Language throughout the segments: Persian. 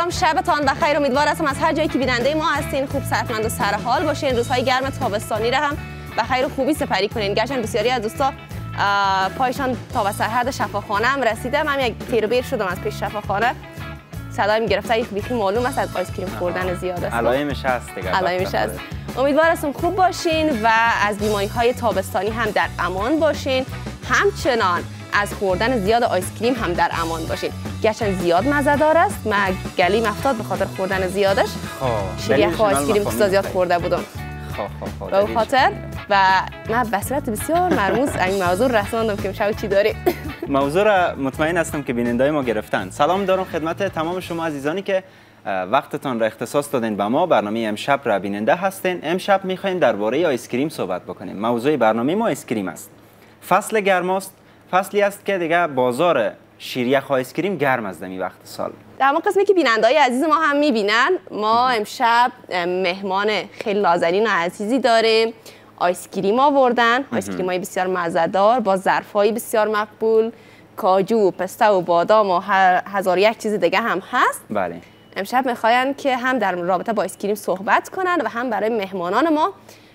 سلام، شبتان بخیر. امیدوار هستم از هر جایی که بیننده ما هستین خوب صحتمند و سر حال باشین. روزهای گرم تابستانی را هم بخیر و خوبی سپری کنین. گرچه بسیاری از دوستا پایشان تا به سرحد شفاخانه هم رسیده. من یک تیر و بیر شدم از پیش شفاخانه. صدایم گرفته، یک بیخی معلوم است از آیس کریم خوردن زیاد است. علائمش هست دیگه. علائمش هست. امیدوار هستم خوب باشین و از بیماری‌های تابستانی هم در امان باشین. همچنان از خوردن زیاد آیس کریم هم در امان باشین. گرچه زیاد مزه‌دار است، من گلیم افتاد به خاطر خوردن زیادش. شیریخ آیس کریم که زیاد خورده بودم. به اون خاطر و من به صورت بسیار مرموز این موضوع رساندم که امشب چی داری. موضوع را مطمئن هستم که بیننده‌های ما گرفتن. سلام دارم خدمت تمام شما عزیزانی که وقتتان را اختصاص دادین به ما. برنامه امشب را بیننده هستین. امشب می‌خوایم درباره آیس کریم صحبت بکنیم. موضوع برنامه ما آیس کریم است. فصل گرم است. فصلی است که دیگه بازار شیریخ آیس کریم گرم است در وقت سال. در همون قسمی که بیننده‌های عزیز ما هم می‌بینن، ما امشب مهمان خیلی نازنین و عزیزی داریم. آیس کریم آوردن، آیس کریم‌های بسیار مزه‌دار با ظرف‌های بسیار مقبول، کاجو و پسته و بادام و هزار یک چیز دیگه هم هست. بله. امشب می‌خواین که هم در رابطه با آیس کریم صحبت کنن و هم برای مهمانان ما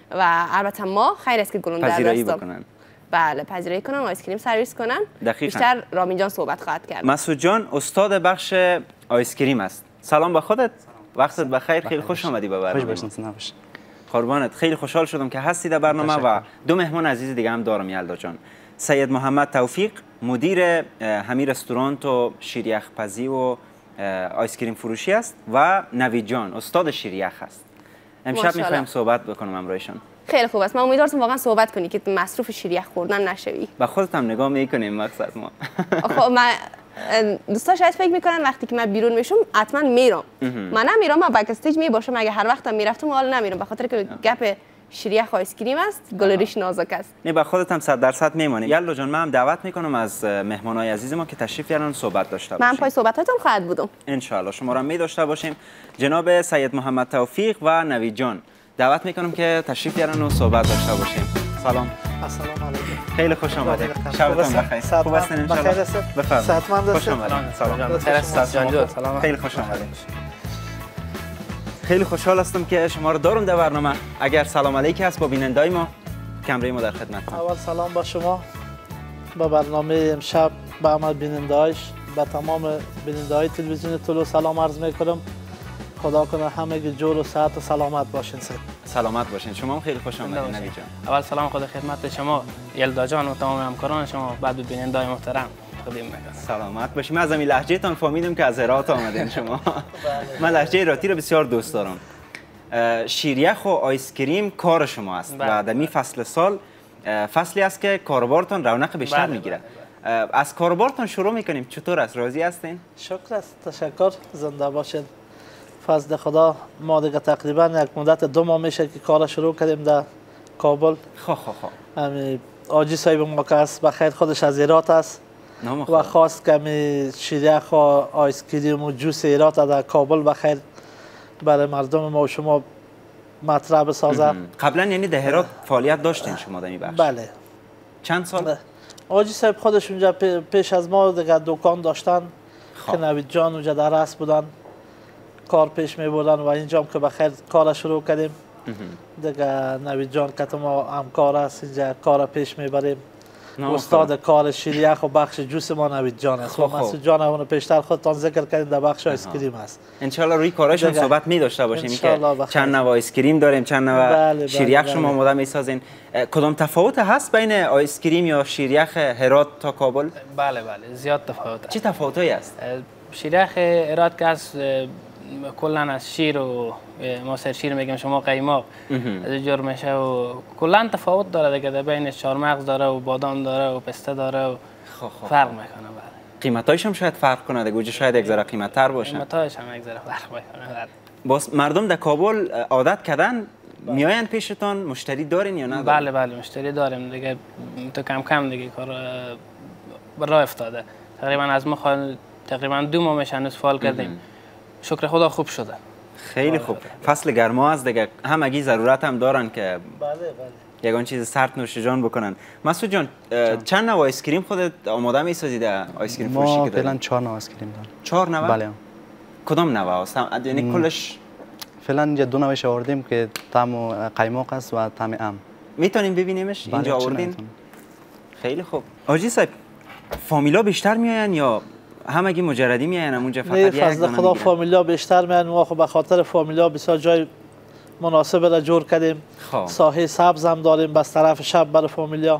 و البته ما خیر است که گلون در دستم. بله، پذیرایی کنن، آیس کریم سرویس کنن. دقیقاً. بیشتر رامین جان صحبت خواهد کرد. مسعود جان استاد بخش آیس کریم است. سلام به خودت. وقتت بخیر. خیلی خوش آمدی به برنامه. خوش باشین. قربانت. خیلی خوشحال شدم که هستی در برنامه و دو مهمان عزیز دیگه هم دارم. یلدا جان، سید محمد توفیق مدیر همین رستوران و شیریخ پزی و آیس کریم فروشی است و نوید جان استاد شیریخ است. امشب می‌خوایم صحبت بکنم امروزشان. خیلی خوب است. من امیدوارم واقعا صحبت کنی که مصروف شیریخ خوردن نشوی. با خودت هم نگاه می‌کنیم مقصد ما. خب من دوستا شاید فکر میکنن وقتی که من بیرون میشم حتما میرم. من نمیرم، من بک استیج میباشم. اگه هر وقتم میرفتم حالا نمیرم به خاطر که گپ شیریخ آیس کریم است، گلریش نازک است. نه با خودت هم 100% میمونی. یلا جان، من هم دعوت میکنم از مهمانای عزیز ما که تشریف بیارن صحبت داشته باشیم. من پای صحبتاتون خواهد بودم ان شاء الله. شما را می داشته باشیم. جناب سید محمد توفیق و نوید جان دعوت میکنم که تشریف بیارن و صحبت داشته باشیم. سلام. السلام علیکم. خیلی خوش آمدید. شبتون بخیر. خوب هستین ان شاء الله؟ بفرمایید. صحتمند خوش آمدید. سلام. خیلی خوش آمدید. خیلی خوشحال هستم که شما رو دارم در برنامه. اگر سلام علیک هست با بیننده‌های ما، کمره ما در خدمتتون. اول سلام با شما، با برنامه امشب به همه بیننده‌هاش، به تمام بیننده‌های تلویزیون طلوع سلام عرض می‌کنم. خدا کنه همگی جور و صحت و سلامت باشین. سلامت باشین. شما هم خیلی خوش آمدید نوید جان. اول سلام خدا خدمت شما یلدا جان و تمام همکاران شما، بعد به بیننده‌های محترم تقدیم می‌کنم. سلامت باشین. من از این لهجه‌تان فهمیدم که از هرات آمدین شما. من لهجه هراتی رو بسیار دوست دارم. شیریخ و آیس کریم کار شما است و در این فصل سال فصلی است که کاروبارتان رونق بیشتر میگیره. از کاروبارتان شروع میکنیم. چطور است؟ راضی هستین؟ شکر است. تشکر. زنده باشین. فضل خدا ما دیگه تقریبا یک مدت 2 ماه میشه که کار شروع کردیم در کابل. همین آجی صاحب ما که است بخیر خودش از هرات است و خواست که همین شیریخ و آیس کریم و جوس هرات در کابل بخیر برای مردم ما و شما مطرح بسازه. قبلا یعنی در هرات فعالیت داشتین شما در این بخش؟ بله. چند سال؟ آجی صاحب خودش اونجا پیش از ما دیگه دکان داشتن که نوید جان اونجا در رأس بودن، کار پیش می بردن و اینجا هم که بخیر کار شروع کردیم دیگه. نوید جان که ما همکار است، اینجا کار پیش میبریم. استاد کار شیریخ و بخش جوس ما نوید جان است. مسعود جان اون پیشتر خودتان ذکر کردین در بخش آیس کریم است. ان شاء الله روی کاراشون صحبت می داشته باشیم که چند نوع آیس کریم داریم، چند نوع شیریخ شما آماده میسازین. کدام تفاوت هست بین آیس کریم یا شیریخ هرات تا کابل؟ بله زیاد تفاوت. چه تفاوتایی است؟ شیریخ هرات که از کلا از شیر و ما سر شیر میگیم شما قیماق از جور میشه و کلا تفاوت داره دیگه. بین چهارمغز داره و بادام داره و پسته داره و فرق میکنه. قیمتایش هم شاید فرق کنه دیگه. شاید یک ذره قیمت‌تر باشه. قیمتایش هم یک ذره فرق میکنه. باز مردم در کابل عادت کردن میاین پیشتان، مشتری دارین یا نه؟ بله مشتری داریم دیگه. تو کم دیگه کار راه افتاده. تقریبا از ما تقریبا 2 ماه میشه هنوز فعال کردیم. شکر خدا خوب شده. خیلی خوب. فصل گرما است دیگه، همگی ضرورت هم دارن که یگان چیز سرد نوش جان بکنن. مسعود جان چند نوع آیس کریم خودت آماده میسازید؟ آیس کریم فروشی که ما فعلا 4 نوع آیس کریم داریم. 4 نوع؟ بله. کدام نوع است؟ یعنی کلش فعلا اینجا دو نوعش آوردیم که طعم قیماق است و طعم ام. میتونیم ببینیمش؟ بله، اینجا آوردین؟ خیلی خوب. آجی صاحب فامیلا بیشتر میاین یا همگی مجردی میاین اونجا فقط یک فضل خدا فامیلا بیشتر میان. ما خب به خاطر فامیلا بسیار جای مناسب را جور کردیم. ساحه سبز هم داریم بس طرف شب برای فامیلا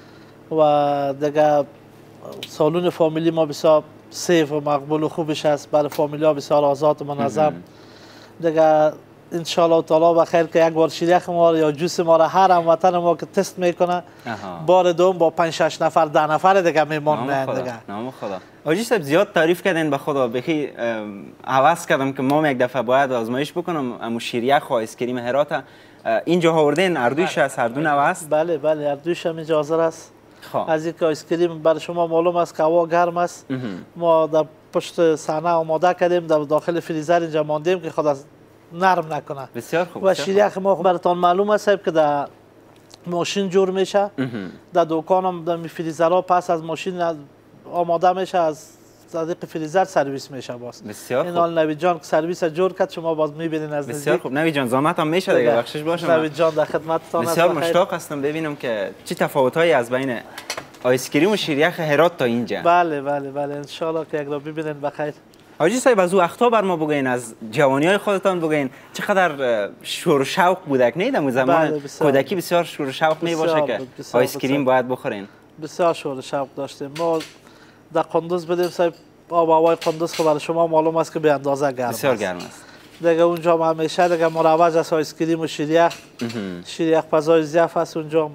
و دیگه سالون فامیلی ما بسیار سیف و مقبول و خوبش است برای فامیلا، بسیار آزاد و منظم. دیگه انشالله تعالی بخیر که یک بار شیریخ ما یا جوس ما را هر هموطن ما که تست میکنه بار دوم با 5 6 نفر 10 نفر دیگه میمون دیگه. نام خدا. آجی صاحب زیاد تعریف کردین به خدا، بخی حواس کردم که ما یک دفعه باید آزمایش بکنم امو شیریخ و آیس کریم هرات. اینجا آوردین اردوش است، هر دو نوع است؟ بله بله اردوش هم اینجا حاضر است. از اینکه آیس کریم برای شما معلوم است که هوا گرم است، ما در پشت صحنه آماده کردیم، در داخل فریزر اینجا ماندیم که خدا نرم نکنه. بسیار خوب. و شیریخ ما براتون معلوم است که در ماشین جور میشه، در دکان هم در فریزرها پس از ماشین آماده میشه، از صدیق فریزر سرویس میشه. باز بسیار خوب. این نوید جان که سرویس جور کرد، شما باز میبینین از نزدیک. بسیار خوب. نوید جان زحمت هم میشه دیگه، بخشش باشه. نوید جان در خدمتتان بسیار مشتاق هستم ببینم که چه تفاوتایی از بین آیس کریم و شیریخ هرات تا اینجا. بله بله بله ان شاء الله که یک را ببینین بخیر. حاجی صاحب از وقتا بر ما بگین، از جوانی‌های خودتان بگین چقدر شور و شوق بودک نه در زمان کودکی؟ بسیار شور و شوق می باشه که آیس کریم باید بخورین. بسیار شور و شوق داشتیم. ما در قندوز بدیم صاحب، آب و هوای قندوز که برای شما معلوم است که به اندازه گرم است. بسیار گرم است. دیگه اونجا همیشه دیگه مروج است آیس کریم و شیریخ. شیریخ فضای ضیاف است اونجا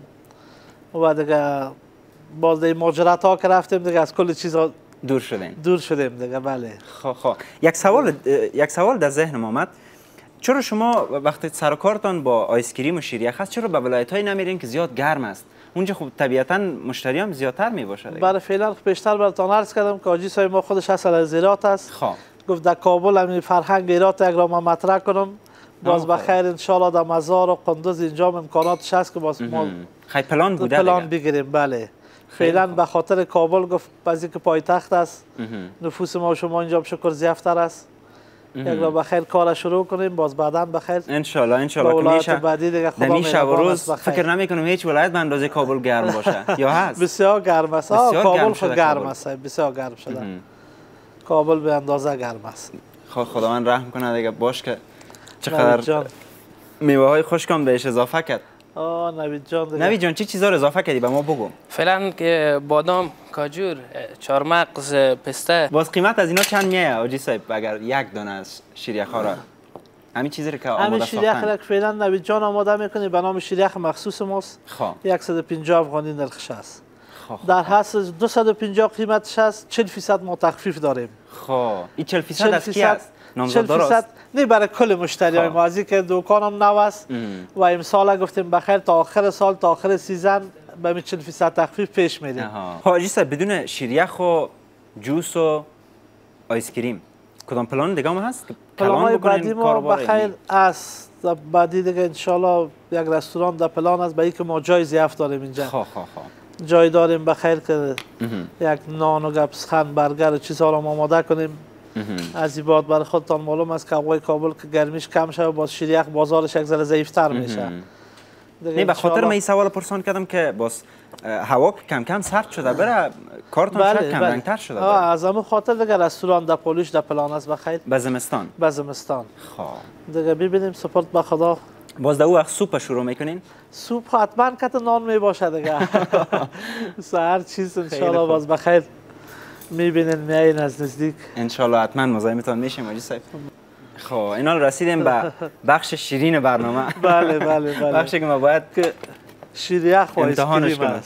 و دیگه باز این ماجرات ها که رفتیم دیگه از کل چیزا دور شدیم دیگه. بله. خب یک سوال در ذهنم آمد، چرا شما وقتی سر و کارتان با آیس کریم و شیریخ هست چرا به ولایت‌های نمیرین که زیاد گرم است؟ اونجا خب طبیعتاً مشتری هم زیادتر می باشه دیگه. برای فعلا بیشتر براتون عرض کردم که حاجی صاحب ما خودش اصل از ایرات است. گفت در کابل همین فرهنگ ایرات یک را ما مطرح کنم، باز بخیر ان شاء الله در مزار و قندوز اینجا امکاناتش هست که باز ما خیلی پلان بوده پلان بگیریم. بله فعلا به خاطر کابل گفت بعضی که پایتخت است، نفوس ما و شما اینجا شکر ضیافتر است، یک را بخیر کار شروع کنیم، باز بعدا بخیر ان شاء الله که میشه بعدی دیگه خدا میشه و روز فکر نمی کنم هیچ ولایت به اندازه کابل گرم باشه یا هست؟ بسیار گرم است. کابل خود گرم است، بسیار گرم شده. کابل به اندازه گرم است. خداوند رحم کنه دیگه. باش که چقدر میوه های خشکم بهش اضافه کرد. نوید جان چه چیزا رو اضافه کردی به ما بگو؟ فعلا که بادام، کاجور، چارمغز، پسته. باز قیمت از اینا چند میایه آجی صاحب اگر یک دانه از شیریخ ها را همین چیزی رو که آماده ساختن؟ همین شیریخ را فعلا نوید جان آماده میکنه به نام شیریخ مخصوص ماست. 150 افغانی نرخش است. در حد 250 قیمتش است. 40% ما تخفیف داریم. این 40% از کی است؟ نامزدار نه برای کل مشتریای ما، از که دکان هم نو است و امسال گفتیم بخیر تا آخر سال تا آخر سیزن به 40% تخفیف پیش میدیم. حاجی صاحب بدون شیریخ و جوس و آیس کریم کدام پلان دیگه هم هست؟ پلان بعدی ما بخیر است. بعدی دیگه ان شاء الله یک رستوران در پلان است، به اینکه ما جای ضیافت داریم اینجا. جای داریم بخیر که یک نان و گپسخند برگر و چیزها رو آماده کنیم. از این بعد برای خودتان معلوم است که هوای کابل که گرمیش کم شده باز شیریخ بازارش یک ذره ضعیف‌تر میشه. نه به خاطر من این سوال پرسان کردم که باز هوا کم کم سرد شده بره کارتون شاید کم رنگ‌تر شده بره. از همون خاطر دیگه رستوران در پولیش در پلان است بخیر. به زمستان. دیگه ببینیم سپورت به خدا. باز در او وقت سوپ شروع میکنین؟ سوپ حتما که نان میباشه دیگه. هر چیز ان شاء الله باز بخیر میبینین میایین از نزدیک. ان شاء الله حتما مزاحمتان میشیم آجی صاحب. خب اینا رسیدیم به بخش شیرین برنامه. بله بله بله. بخشی که ما باید که شیریخ و امتحانش کنیم.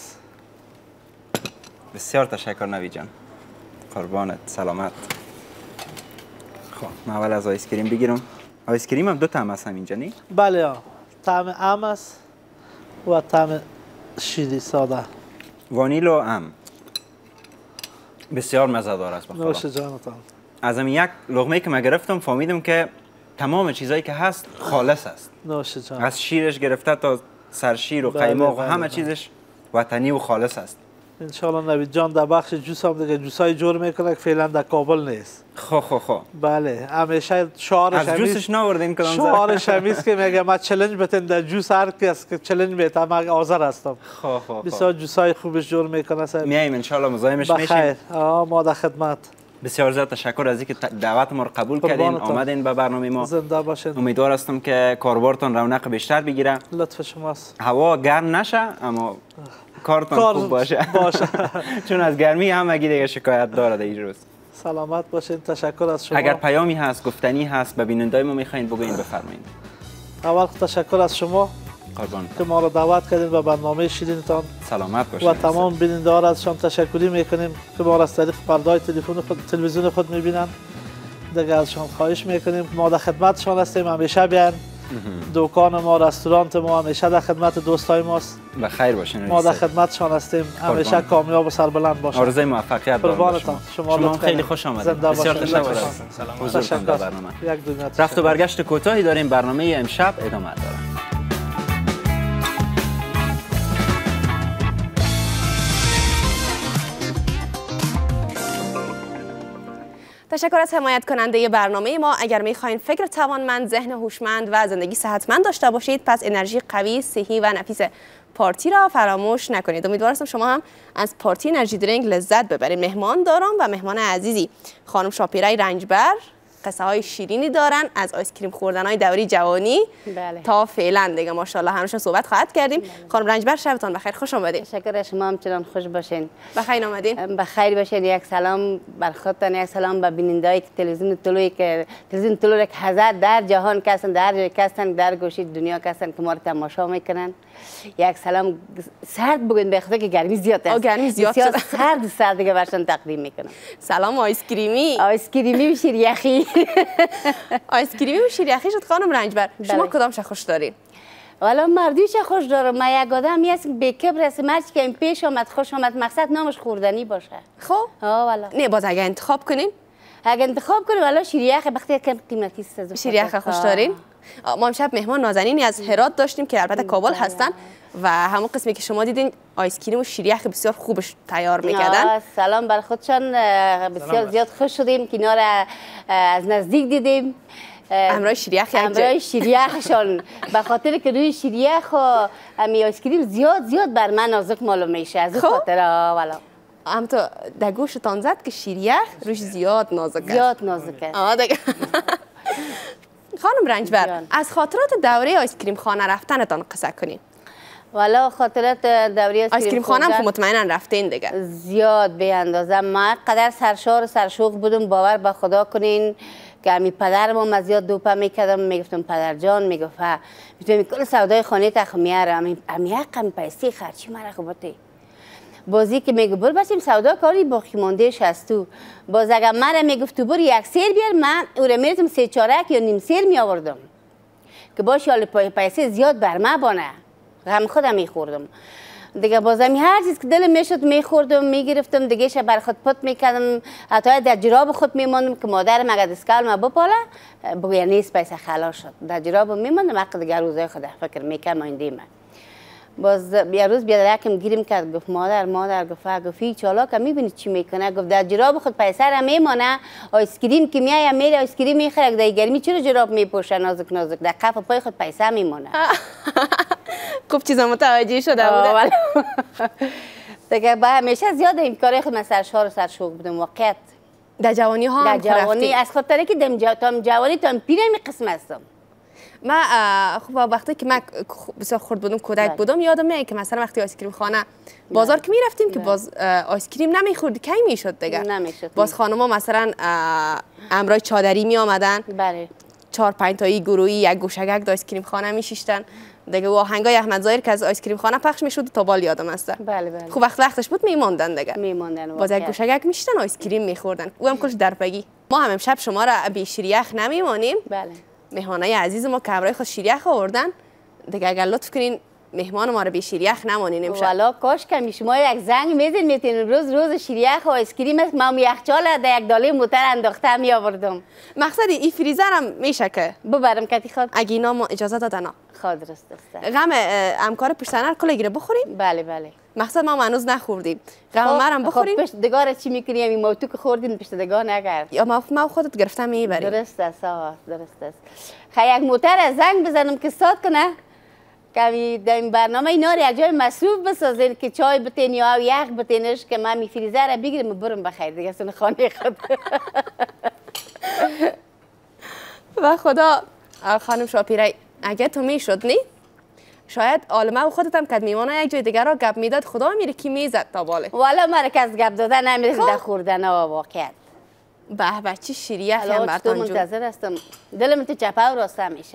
بسیار تشکر نوید جان. قربانت سلامت. خب من اول از آیس کریم بگیرم. آیس کریم هم دو طعم هست اینجا نی؟ بله طعم ام است و طعم شیری ساده. وانیل و ام. بسیار مزه‌دار است بخدا. نوش جانتان. از این یک لقمه که من گرفتم فهمیدم که تمام چیزایی که هست خالص است. نوش جان. از شیرش گرفته تا سرشیر و قیماق و همه چیزش وطنی و خالص است. انشالله نوید جان در بخش جوس هم دیگه جوسای جور میکنه که فعلا در کابل نیست. خو بله همیشه شعارش از جوسش ناوردین کدام شعارش همیست که میگه من چالش بتن در جوس هر کس که چالش میته من حاضر هستم. بسیار جوسای خوبش جور میکنه سر میایم ان شاء الله مزاحمش میشیم. بخیر ما در خدمت. بسیار زیاد تشکر از اینکه دعوت ما رو قبول کردین آمدین به برنامه ما. زنده باشین. امیدوار هستم که کاربارتان رونق بیشتر بگیره. لطف شماست. هوا گرم نشه اما کارتان خوب باشه. چون از گرمی همگی دیگه شکایت داره این روز. سلامت باشین. تشکر از شما. اگر پیامی هست گفتنی هست به بینندای ما میخواین بگوین بفرمایید. اول تشکر از شما قربان که ما رو دعوت کردین به برنامه شیرینتان. سلامت باشید. و تمام بیننده‌ها ازشان تشکری میکنیم که ما را از طریق پرده‌های تلویزیون خود میبینن. دیگه ازشان خواهش میکنیم ما در خدمتشان هستیم، همیشه بیان. دکان ما، رستوران ما همیشه در خدمت دوستای ماست. بخیر باشین. ما در خدمتشان هستیم، همیشه کامیاب و سربلند باشید. آرزوی موفقیت دارم. شما خیلی خوش آمدید. بسیار تشکر. حضورتان در برنامه. یک دنیا رفت و برگشت کوتاهی داریم. برنامه امشب ادامه داره. تشکر از حمایت کننده برنامه ما. اگر میخواین فکر توانمند، ذهن هوشمند و زندگی صحتمند داشته باشید، پس انرژی قوی، صحی و نفیس پارتی را فراموش نکنید. امیدوارم شما هم از پارتی انرژی درینک لذت ببرید. مهمان دارم و مهمان عزیزی خانم شاپیره رنجبر قصه های شیرینی دارن از آیس کریم خوردن های دوری جوانی تا فعلا دیگه ماشاءالله همشون صحبت خواهد کردیم. خانم رنجبر شبتان بخیر، خوش آمدید. تشکر، شما همچنان خوش باشین. بخیر آمدین. بخیر باشین. یک سلام بر خودتان، یک سلام به بیننده‌ای تلویزیون طلوع که هزار در جهان کسن، در جای کسن، در گوشه دنیا کسن که ما رو تماشا میکنن. یک سلام سرد بگوین به خاطر که گرمی زیاد است. گرمی زیاد شد. سرد دیگه برشان تقدیم میکنم. سلام آیس کریمی. آیس کریمی و شیریخی. آیس کریمی و شیریخی شد خانم رنجبر. شما کدامش خوش دارین؟ والا مردیش خوش دارم. من یک آدمی هستم بی کبر هستم، هرچی که این پیش آمد خوش آمد، مقصد نامش خوردنی باشه. خب والا نه باز اگه انتخاب کنین، اگه انتخاب کنیم والا شیریخ وقتی کم قیمتی است. شیریخ خوش دارین؟ ما امشب مهمان نازنینی از هرات داشتیم که البته کابل هستن و همون قسمی که شما دیدین آیس کریم و شیریخ بسیار خوبش تیار میکردن. سلام بر خودشان. بسیار زیاد خوش شدیم که اینا را از نزدیک دیدیم. همراه شیریخشان به خاطر که روی شیریخ و امی آیس کریم زیاد بر من نازک معلوم میشه. از اون خاطر والا هم تو در گوشتان زد که شیریخ روش زیاد نازکه. دیگه. خانم رنجبر از خاطرات دوره آیس کریم خانه رفتنتان قصه کنین. والا خاطرات دوره آیس کریم خانه هم مطمئنا رفتین دیگه. زیاد به اندازه. ما قدر سرشار سرشوق بودم، باور به خدا کنین که امی پدرم از زیاد دوپه میکردم، میگفتم پدر جان، میگفت میتونی کل سودای خانه تا میارم امی حقم پیسه خرچی مرا خوبته. بازی که میگه بر بچیم سودا کاری باقی ماندهش هست تو. باز اگر من میگفت تو بر یک سیر بیار، من او را میرتم 3 چارک یا نیم سیر می آوردم که باشه حال پیسه زیاد بر من بانه، هم خودم میخوردم دیگه. بازم هر چیز که دلم میشد میخوردم میگرفتم دیگه، شب بر خود پت میکردم، حتی در جراب خود میماندم که مادرم اگر دستکال ما بپاله بگویا نیست پیسه خلاص شد، در جراب میماندم حق دیگه روزای خود فکر میکنم آینده من. باز یه روز بیادرکم گیریم کرد، گفت مادر گفت چالا که میبینید چی میکنه، گفت در جراب خود پیسه را میمانه، آیس کریم که میای میره آیس کریم میخره، در گرمی چرا جراب میپوشه نازک در کف پای خود پیسه میمانه. خوب چیزا متوجه شده بوده. دیگه با همیشه زیاد این کار خود من سرشوق بودم. واقعیت در جوانی ها در جوانی از خاطر که تا جوانی تا پیرم قسم هستم. من خب وقتی که من بسیار خرد بودم، کودک بودم، یادم میاد که مثلا وقتی آیس کریم خانه بازار که میرفتیم که باز آیس کریم نمیخورد، کی میشد دیگه. باز خانوما مثلا امرای چادری می آمدن، 4-5 تایی گروهی یک گوشگک آیس کریم خانه میشیشتن دیگه. و آهنگای احمد ظاهر که از آیس کریم خانه پخش میشد تا بال یادم است. خب وقتش بود میموندن دیگه، باز یک گوشگک میشتن آیس کریم میخوردن، او هم کلش درپگی. ما هم امشب شما را بی شیریخ نمیمانیم. مهمانای عزیز ما که همراه خود شیریخ آوردن دیگه، اگر لطف کنین مهمان ما رو بی شیریخ نمانین امشب. والا کاش که شما یک زنگ میزین میتین روز شیریخ و آیس کریم است، ما یخچال در یک داله موتر انداخته می آوردم. مقصد این فریزر هم میشه که ببرم کتی خود اگه اینا ما اجازه دادن. خود درست است. غم همکار پشت سر کلا گیره بخوریم. بله مقصد ما هنوز نخوردیم. قمرم بخوریم. خب پشت دگار چی میکنی؟ این موتو که خوردین پشت دگار نگرد. یا ما خودت گرفتم میبریم. درست است درست است. یک موتر از زنگ بزنم که استاد کنه. که در این برنامه اینا رو یک جای مصروف بسازین که چای بتین یا یخ بتینش که من می فریزر رو بگیرم و برم بخیر دیگه سن خانه خود. و خدا خانم شاپیره اگه تو میشد نی شاید عالمه و خودت هم کد میمانه یک جای دیگر را گپ میداد خدا میره کی میزد تا باله. والا من که از گپ دادن نمیره در خوردن واقعیت. به چی شیریه هم برتان جون. منتظر هستم. دلم تو چپه و راسته میشه.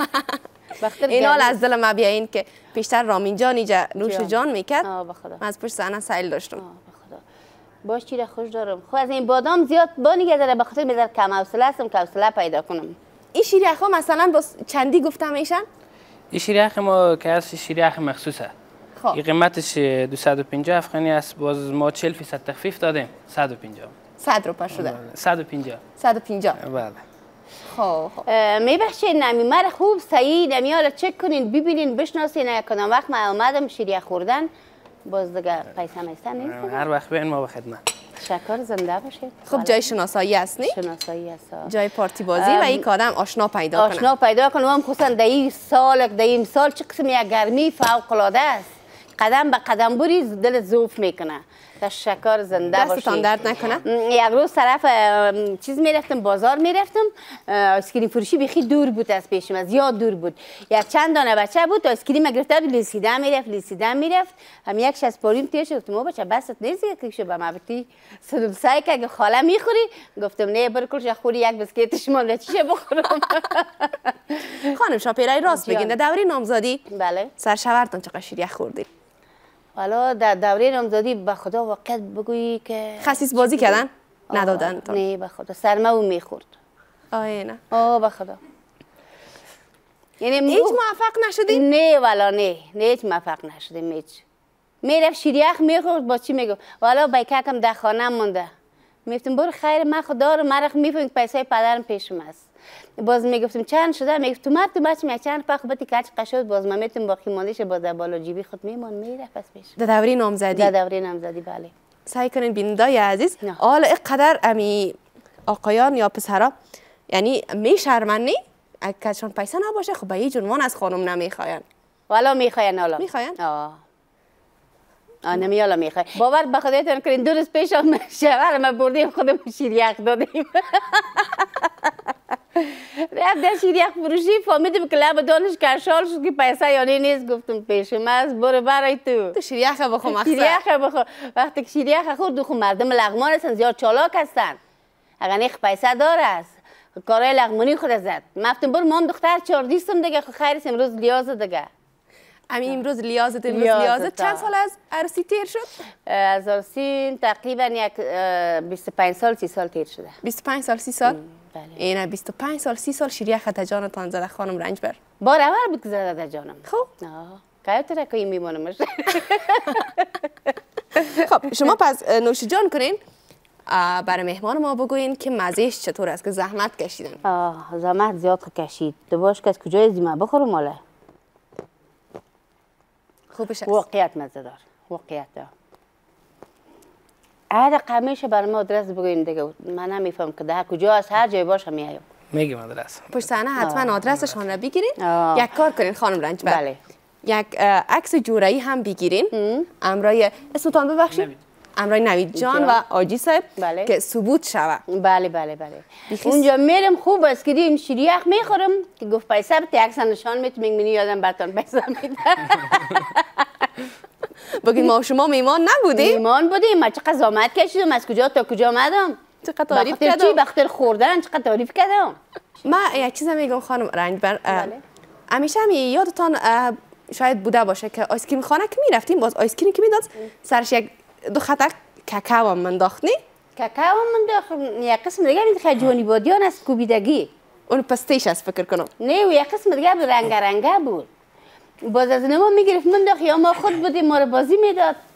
این حال از دل ما بیاین که پیشتر رامین جان اینجا نوش جان میکرد. من از پشت صحنه سیل داشتم. باش چیره خوش دارم. خو از این بادام زیاد بانیگه به خاطر میذار کم حوصله هستم که حوصله پیدا کنم. این شیریخ مثلا با چندی گفته میشن؟ این شیریخ ما که از شیریخ مخصوصه. این قیمتش 250 افغانی است. باز ما 40% تخفیف دادیم 150. 100 روپیه شده. 150. 150. بله. خب میبخشین نمی مر خوب صحیح نمیاره چک کنین ببینین بشناسین کدام وقت من اومدم شیریخ خوردن باز دیگه پیسه میستن نیست. هر وقت بیاین ما به خدمت. شکر زنده باشید. خب جای شناسایی است نی؟ شناسایی است. جای پارتی بازی و این آدم آشنا پیدا کنه. آشنا پیدا کنه و خصوصا در این سال چه قسم یک گرمی فوق العاده است. قدم به قدم بری دل زوف میکنه. تشکر زنده باشید. دستتان درد نکنه. یک روز طرف چیز میرفتم بازار میرفتم آیسکریم فروشی بخی دور بود از پیشم از یاد دور بود. یک چند دانه بچه بود آیسکریم گرفته بود لیسیدن میرفت هم یک شش پاریم تیر شد گفتم بچه بست نیست که شو به ما بتی صدم سعی که خاله میخوری گفتم نه برکل خوری یک بسکیتش مال چیه بخورم. خانم شاپیره راست بگین در دوره نامزادی بله سرشاورتون چقدر شیریخ خوردید؟ حالا در دوره نامزادی به خدا واقعیت بگویی که خسیس بازی کردن؟ ندادن تو؟ نه به خدا سرمه او میخورد. نه به خدا یعنی هیچ موفق نشدی؟ نه والا نه هیچ موفق نشدیم هیچ. میرفت شیریخ میخورد با چی میگو والا بیککم در خانه مونده میفتم برو خیر من خدا رو مرخ میفهم که پیسه پدرم پیشم است. باز میگفتم چند شده میگفت تو مرد تو بچه یک چند پخ بتی کچ قشود باز من میتونم باقی ماندیش باز در بالا جیبی خود میمان میره پس پیش. در دوره نامزدی؟ در دوره نامزدی بله. سعی کنین بینندای عزیز حالا اینقدر امی آقایان یا پسرا یعنی میشرمن نی اگرشان پیسه نباشه خب به هیچ عنوان از خانم نمیخواین. والا میخواین حالا. میخواین؟ نمیالا میخوای باور به خودتون کنین 2 روز پیش هم شوهر ما بردیم خودمون شیریخ دادیم. رفتم شیریخ فروشی فهمیدم که لب دانشگاه شال شد که پیسه یعنی نیست گفتم پیشم از برو برای تو شیریخ بخو مخصوص شیریخ بخو وقتی که شیریخ خورد خو مردم لغمان هستن زیاد چالاک هستن اگر نیخ پیسه داره است کارای لغمانی خود زد مفتم برو مام دختر 4 دیستم دیگه خو خیرش امروز لیاز دیگه امروز لیازت چند سال از عروسی تیر شد؟ از عروسی تقریبا یک 25 سال 30 سال تیر شده. 25 سال 30 سال؟ بله. اینه 25 سال 30 سال شیریخ تا جانتان زده خانم رنج بر. بار اول بود که زده جانم. خب. که تو رکوی میمونمش. خب شما پس نوش جان کنین برای مهمان ما بگوین که مزهش چطور است که زحمت کشیدن. زحمت زیاد کشید. تو باش که از کجای زیما بخورم ماله. خوبش است. واقعیت مزه دار. واقعیت دار. هر قمیشه برای ما آدرس بگوین دیگه من نمیفهم که ده کجا است هر جای باشه میایم. میگم آدرس. پشت صحنه حتما آدرسشان را بگیرین. یک کار کنین خانم رنج بر. بله. یک عکس جورایی هم بگیرین. امرای اسمتان ببخشید. امرای نوید جان و آجی صاحب که ثبوت شود. بله بله بله. اونجا میرم خوب است که دیم شیریخ میخورم که گفت پیسه بده عکس نشان میتونم منی یادم براتون پیسه میده. بگید ما شما میمان نبودیم؟ میمان بودیم. ما چقدر زحمت کشیدم از کجا تا کجا آمدم. چقدر تعریف کردم. چی بخاطر خوردن چقدر تعریف کردم. ما یک چیز میگم خانم رنج بر. همیشه هم یادتان شاید بوده باشه که آیسکریم خانه که میرفتیم باز آیسکریم که میداد سرش یک 2 خطک کاکائو هم منداخت نی؟ کاکائو منداخت یک قسم دیگه میگه خجوانی بادیان از کوبیدگی. اون پستیش است فکر کنم. نه و یک قسم دیگه رنگه بود. باز از نما میگرفت منداخت یا ما خود بودیم ما رو بازی میداد.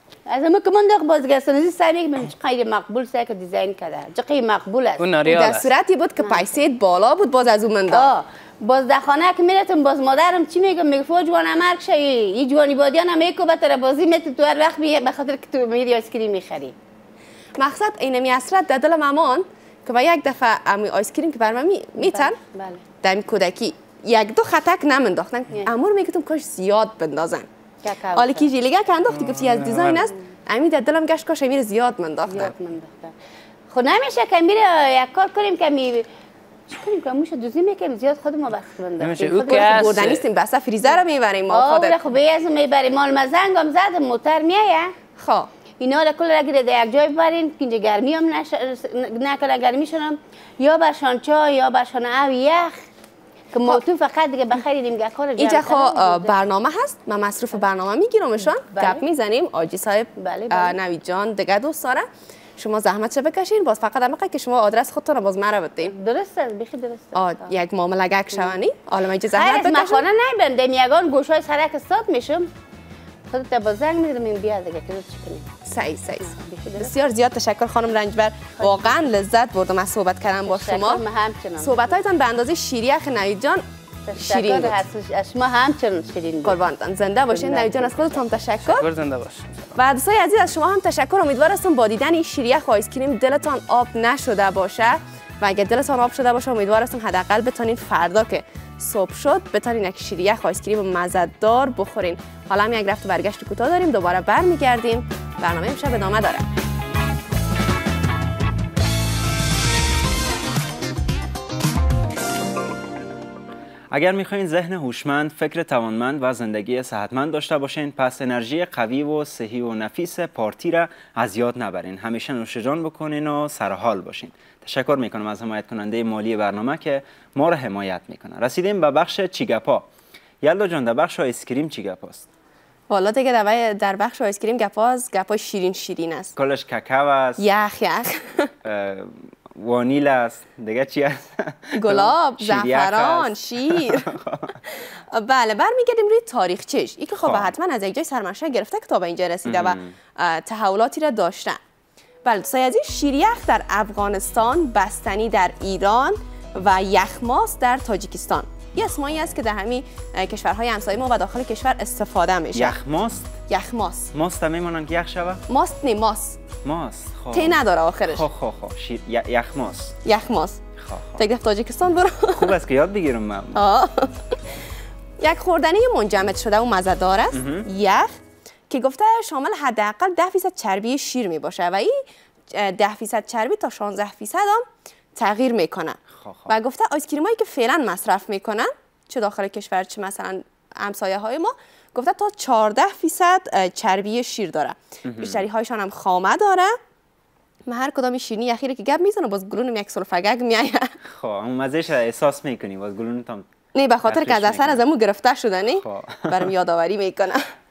از اما که من داخل بازرگانسازی سعی میکنم چه غیر مقبول سعی که دیزاین کرده چه غیر مقبول است اون ناریال در است. صورتی بود که پیسه بالا بود باز از اون مندا باز در خانه که میرتم باز مادرم چی میگم میگه فو جوان مرگ شی این جوانی بادیان هم میکو بتر بازی میت تو هر وقت به خاطر که تو میری آیس کریم میخری مقصد اینمی اثرات در دل مامان که با یک دفعه امی آیس کریم که برام میتن بله در کودکی یک دو خطک نمنداختن امور میگفتم کاش زیاد بندازن حالا کی جلیگه که انداختی گفتی از دیزاین است امی در دلم گشت کاش امیر زیاد منداختن خب نمیشه که میره یک کار کنیم که می چی کنیم که موش دوزی میکنیم زیاد خود ما بخت نمیشه بنداختیم او که هست بردن نیستیم بس فریزر رو میبریم ما خودت خب بیاز میبریم مال مزنگم زدم موتر میایه خب اینا را کل را گیره در یک جای ببرین که اینجا گرمی هم نکنه گرمی شنم یا برشان چای یا برشان او یخ که ما تو فقط دیگه بخریدیم یک کار جمع اینجا خب برنامه هست من مصروف برنامه میگیرمشان گپ میزنیم آجی صاحب نوید جان دیگه دوستاره شما زحمت چه بکشین باز فقط همه که شما آدرس خودتون باز مرا بدین درست است بخی درست است یک معامله گک شوانی حالا من زحمت بکشم مخانه نمیبندم یگان گوشای سرک استاد میشم خودت با زنگ میگیرم این بیا دیگه که چی کنیم صحیح بسیار زیاد تشکر خانم رنجبر واقعا لذت بردم از صحبت کردن با شما صحبت‌هایتان به اندازه شیریخ نوید جان شیرین بود شما همچنان شیرین بود قربانتان زنده باشین نوید جان از خودتون تشکر زنده باش و دوستای عزیز از شما هم تشکر امیدوار هستم با دیدن این شیریخ و آیس کریم دلتان آب نشده باشه و اگه دلتان آب شده باشه امیدوار هستم حداقل بتونین فردا که صبح شد بتونین یک شیریخ و آیس کریم مزه‌دار بخورین حالا هم یک رفت برگشت کوتاه داریم دوباره برمیگردیم برنامه امشب ادامه داره اگر میخواین ذهن هوشمند، فکر توانمند و زندگی صحتمند داشته باشین پس انرژی قوی و صحی و نفیس پارتی را از یاد نبرین. همیشه نوش جان بکنین و سرحال باشین. تشکر میکنم از حمایت کننده مالی برنامه که ما را حمایت میکنه. رسیدیم به بخش چیگپا. یلدا جان در بخش آیس کریم چی گپ است؟ والا دیگه در بخش آیس کریم گپای شیرین است. کلش کاکائو است. یخ وانیل است. دیگه چی است؟ گلاب، زعفران، شیر. بله برمیگردیم روی تاریخچش. این که خب حتما از یک جای سرمنشأ گرفته که تا به اینجا رسیده و تحولاتی را داشته. بله دوستای عزیز شیریخ در افغانستان، بستنی در ایران و یخماس در تاجیکستان. یه اسمایی است که در همین کشورهای همسایه ما و داخل کشور استفاده میشه. یخماس ماست میمونن که یخ شوه؟ ماست نه ماست خب تی نداره آخرش. خب یخماس تک تاجیکستان برو. خوب است که یاد بگیرم من. یک خوردنی منجمد شده و مزه‌دار است یخ که گفته شامل حداقل 10% چربی شیر می باشه و این 10% چربی تا 16% هم تغییر میکنه. و گفته آیس کریمایی که فعلا مصرف میکنن چه داخل کشور چه مثلا همسایه های ما گفته تا 14% چربی شیر داره. بیشتری هایشان هم خامه داره. من هر کدام شیرینی اخیری که گپ میزنه باز گلونم یک سلفگگ میایه. خب اون مزهش احساس میکنی باز گلونتم نه به خاطر که از اثر از امو گرفته شده نه برام یادآوری میکنه.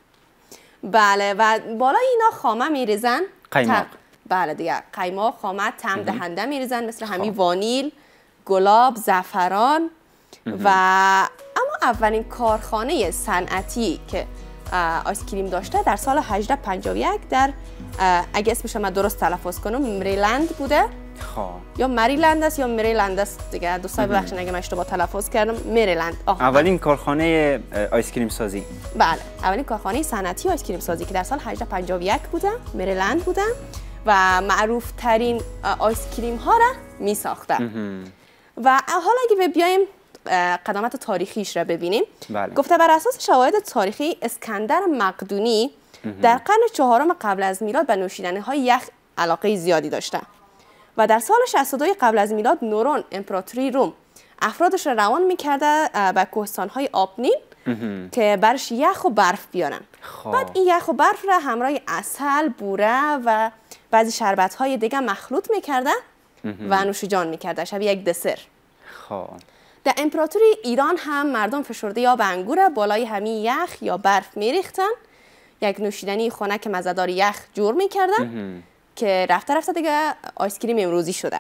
بله و بالا اینا خامه میریزن قیماق. بله دیگه قیماق خامه طعم دهنده میریزن مثل همین وانیل، گلاب، زعفران و اما اولین کارخانه صنعتی که آیس کریم داشته در سال 1851 در اگه اسمش من درست تلفظ کنم مریلند بوده. یا مریلند است یا مریلند است دیگه دوستای ببخشید اگه من اشتباه تلفظ کردم. مریلند اولین کارخانه آیس کریم سازی. بله اولین کارخانه صنعتی آیس کریم سازی که در سال 1851 بوده مریلند بوده و معروف ترین آیس کریم ها را می ساخته. و حالا اگه بیایم قدامت تاریخیش را ببینیم گفته بر اساس شواهد تاریخی اسکندر مقدونی در قرن 4 قبل از میلاد به نوشیدنی های یخ علاقه زیادی داشته و در سال 62 قبل از میلاد نورون امپراتوری روم افرادش را روان میکرده به کوهستان های آبنین که برش یخ و برف بیارن. بعد این یخ و برف را همراه عسل، بوره و بعضی شربت های دیگه مخلوط میکرده و نوشیجان میکرده شبیه یک دسر. در امپراتوری ایران هم مردم فشرده یا به انگور بالای همین یخ یا برف میریختن یک نوشیدنی خنک مزه‌دار یخ جور میکردن که رفته دیگه آیس کریم امروزی شده.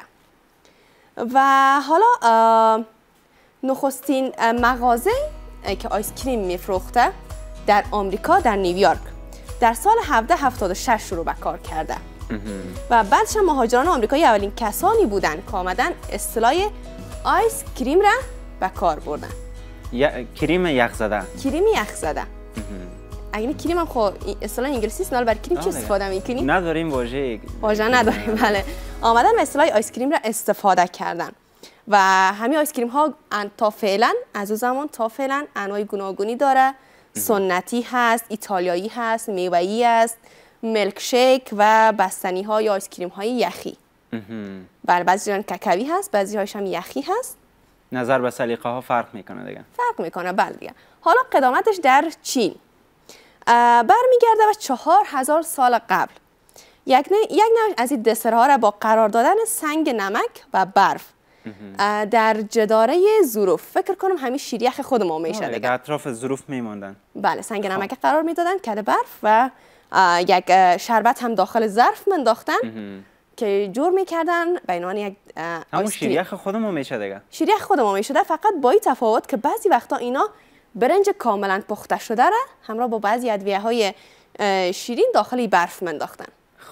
و حالا نخستین مغازه که آیس کریم میفروخته در آمریکا در نیویورک در سال 1776 شروع به کار کرده و بعدش مهاجران آمریکایی اولین کسانی بودن که آمدن اصطلاح آیس کریم را به کار بردن. کریم یخ زده. کریم یخ زده. اگه کریم هم خب اصطلاح انگلیسی است، برای کریم چه استفاده میکنی؟ نداریم واژه نداریم. بله، آمدن به اصطلاح آیس کریم را استفاده کردن و همین آیس کریم ها تا فعلا از اون زمان تا فعلا انواع گوناگونی داره. سنتی هست، ایتالیایی هست، میوه‌ای است، ملک شیک و بستنی ها یا آیس کریم های یخی. بله، بعضی جان کاکائویی هست، بعضی هاش هم یخی هست. نظر به سلیقه ها فرق میکنه دیگه. فرق میکنه، بله دیگه. حالا قدامتش در چین برمیگرده به 4000 سال قبل. یک نوع از این دسرها را با قرار دادن سنگ نمک و برف در جداره ظروف، فکر کنم همین شیریخ خود ما میشه دیگه، در اطراف ظروف میماندن. بله، سنگ نمک قرار میدادن، کده برف و یک شربت هم داخل ظرف منداختن که جور میکردن به عنوان یک همون شیریخ خودمون میشه دیگه. شیریخ خودمون میشه، فقط با این تفاوت که بعضی وقتا اینا برنج کاملا پخته شده را همراه با بعضی ادویه‌های شیرین داخل برف منداختن.